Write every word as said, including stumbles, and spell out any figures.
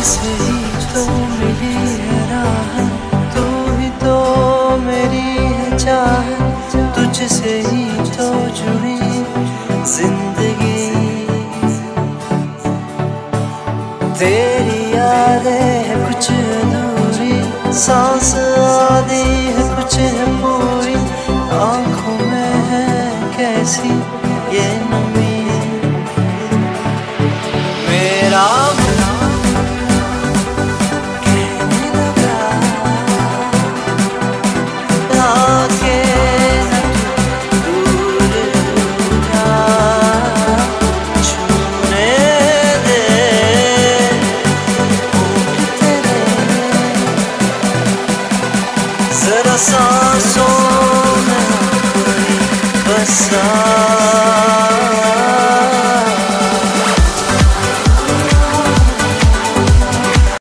तुझसे ही तो मिली है राहत, तू ही तो मेरी है चाहत, तुझसे ही तो जुड़ी जिंदगी। तेरी यादें है कुछ अधूरी, सांस आधी है कुछ है पूरी, आंखों में है कैसी